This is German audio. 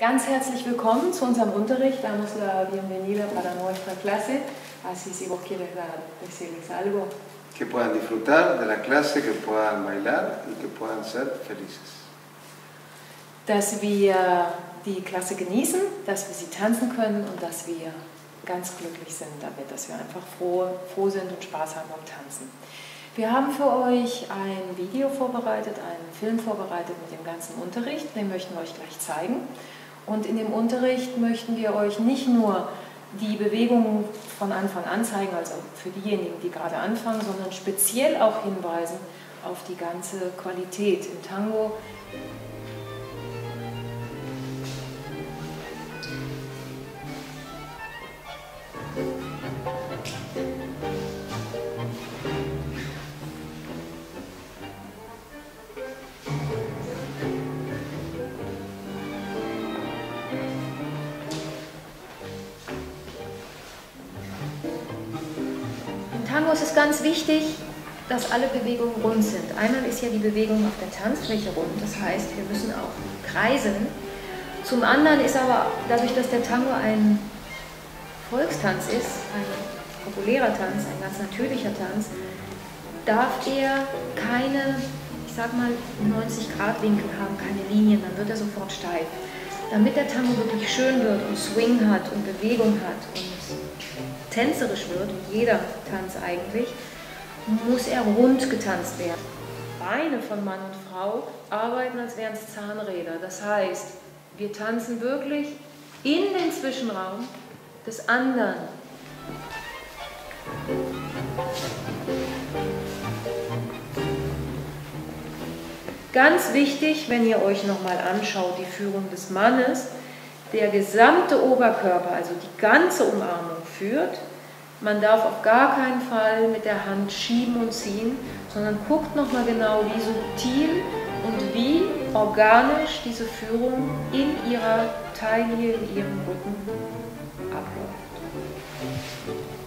Ganz herzlich willkommen zu unserem Unterricht. Damos la bienvenida para nuestra clase. Así si vos quieres decirles algo. Que puedan disfrutar de la clase, que puedan bailar y que puedan ser felices. Dass wir die Klasse genießen, dass wir sie tanzen können und dass wir ganz glücklich sind damit, dass wir einfach froh sind und Spaß haben beim Tanzen. Wir haben für euch ein Video vorbereitet, einen Film vorbereitet mit dem ganzen Unterricht, den möchten wir euch gleich zeigen. Und in dem Unterricht möchten wir euch nicht nur die Bewegungen von Anfang an zeigen, also für diejenigen, die gerade anfangen, sondern speziell auch hinweisen auf die ganze Qualität im Tango. Im Tango ist es ganz wichtig, dass alle Bewegungen rund sind. Einmal ist ja die Bewegung auf der Tanzfläche rund, das heißt, wir müssen auch kreisen. Zum anderen ist aber, dadurch, dass der Tango ein Volkstanz ist, ein populärer Tanz, ein ganz natürlicher Tanz, darf er keine, ich sag mal, 90-Grad-Winkel haben, keine Linien, dann wird er sofort steif. Damit der Tango wirklich schön wird und Swing hat und Bewegung hat und tänzerisch wird, wie jeder Tanz eigentlich, muss er rund getanzt werden. Beine von Mann und Frau arbeiten, als wären es Zahnräder. Das heißt, wir tanzen wirklich in den Zwischenraum des anderen. Ganz wichtig, wenn ihr euch nochmal anschaut, die Führung des Mannes, der gesamte Oberkörper, also die ganze Umarmung führt. Man darf auf gar keinen Fall mit der Hand schieben und ziehen, sondern guckt nochmal genau, wie subtil und wie organisch diese Führung in ihrer Taille, in ihrem Rücken abläuft.